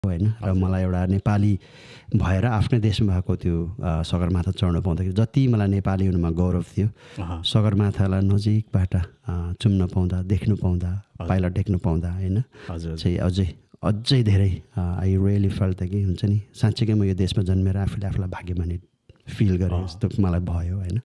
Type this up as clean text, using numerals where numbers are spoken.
होइन र मलाई एउटा नेपाली भएर आफ्नै देशमा भएको त्यो सगरमाथा चढ्न पाउँदाखेरि जति मलाई नेपाली हुनुमा गौरव थियो सगरमाथालाई नजिकबाट चुम्न पाउँदा देख्नु पाउँदा पाइला टेक्नु पाउँदा होइन चाहिँ अझै धेरै आई रियली फेल्ट कि हुन्छ नि साँच्चीकै म यो देशमा जन्मेर आफूले आफूलाई भाग्यमानी फिल गरेँ जस्तो मलाई भयो होइन